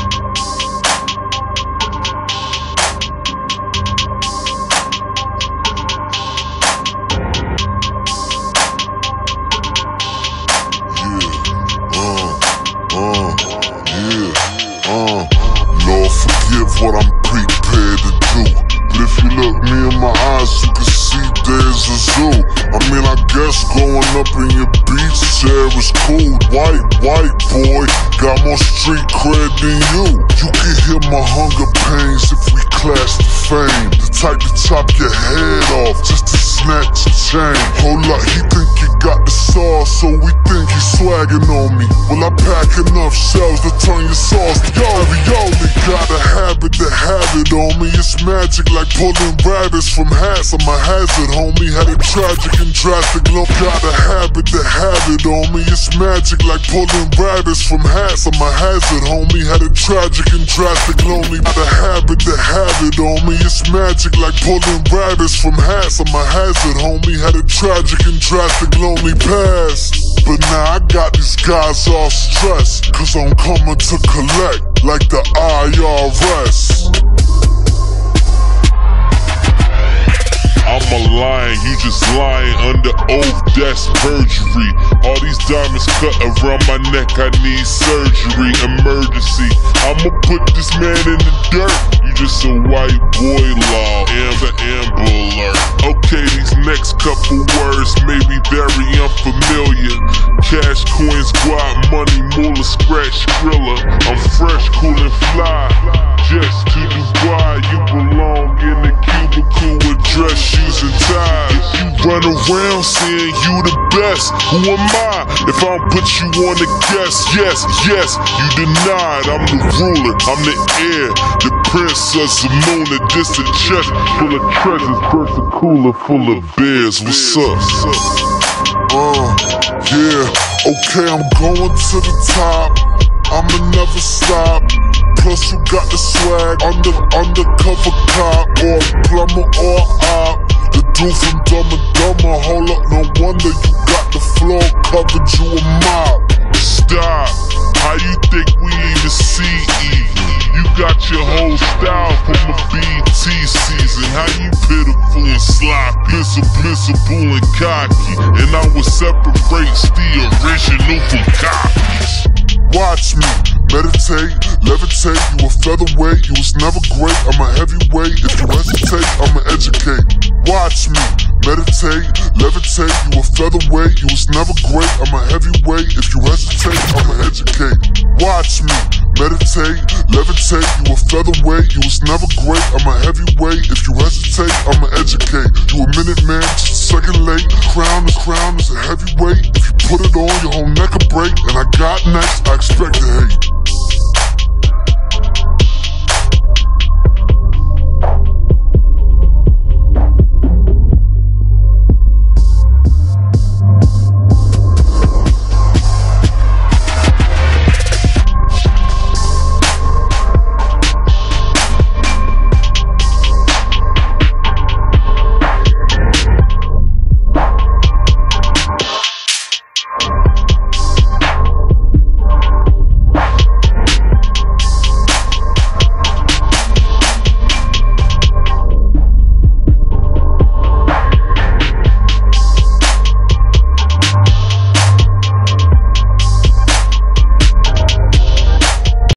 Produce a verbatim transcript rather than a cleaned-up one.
What I'm prepared to do. But if you look me in my eyes, you can see there's a zoo. I mean, I guess growing up in your beach chair is cool. White, white boy, got more street cred than you. You can hear my hunger pains if we clash the fame. The type to chop your head off just to snatch a chain. Hold up, he think you got the sauce, so we think he's swagging on me. Well, I pack enough shells to turn your sauce to ravioli. Got a habit to have it on me. It's magic like pulling rabbits from hats. I'm a hazard, homie. Had a tragic and drastic look. Got a habit to have it on me. It's magic like pulling rabbits from hats. I'm a hazard, homie. Had a tragic and drastic lonely. Got a habit to have it on me. It's magic like pulling rabbits from hats. I'm a hazard, homie. Had a tragic and drastic lonely past. But now I got these guys all stressed, cause I'm coming to collect like the I R S. I'm a lion, you just lying under oath, that's perjury. All these diamonds cut around my neck, I need surgery, emergency. I'ma put this man in the dirt. You just a white boy law, Amber Amber alert. Okay, these next couple words may be very unfamiliar. Cash, coins, guap, money, moolah, scratch, skrilla. I'm fresh, cool and fly, just to Dubai. You belong in the cubicle with dress shoes and ties. If you run around saying you the best, who am I if I don't put you on the guest? Yes, yes, you denied. I'm the ruler, I'm the heir, the princess of moon. Just a chest full of treasures, burst a cooler full of beers. What's up? Uh, yeah, okay, I'm going to the top. I'ma never stop. Plus you got the swag, under undercover cop, or plumber or op. The dude from Dumb and Dumber, hold up, no wonder you got the floor covered, you a mop. Stop, how you think we even C E? You got your whole style from a B T season. How you pitiful and sloppy, blissable and cocky, and I would separate the original from copies. Watch me, meditate, levitate, you a featherweight, you was never great, I'm a heavyweight, if you hesitate, I'ma educate. Watch me, meditate, levitate, you a featherweight, you was never great, I'm a heavyweight, if you hesitate, I'ma educate. Watch me, meditate, levitate, you a featherweight, you was never great, I'm a heavyweight, if you hesitate, I'ma educate. You a minute man, just a second late, crown is crown is a heavyweight, if you put it on, your whole neck will break, and I got next, I expect to hate.